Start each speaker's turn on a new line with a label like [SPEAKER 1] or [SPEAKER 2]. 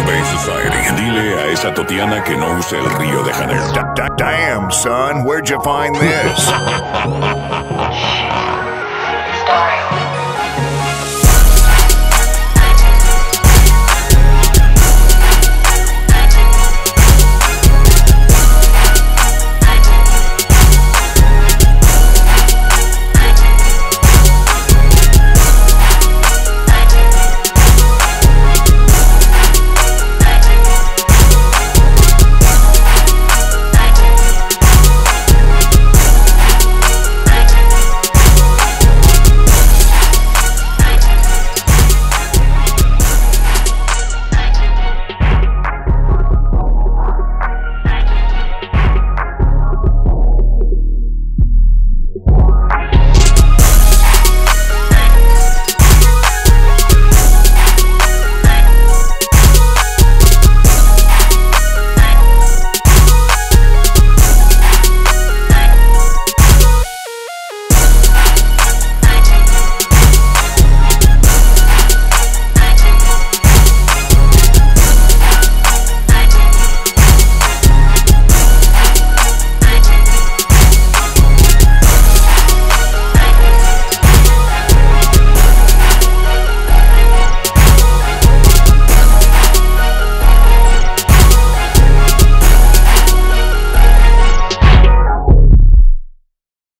[SPEAKER 1] Bay Society. Dile a esa totiana que no use el Río de Janeiro.
[SPEAKER 2] Damn, son, where'd you find this?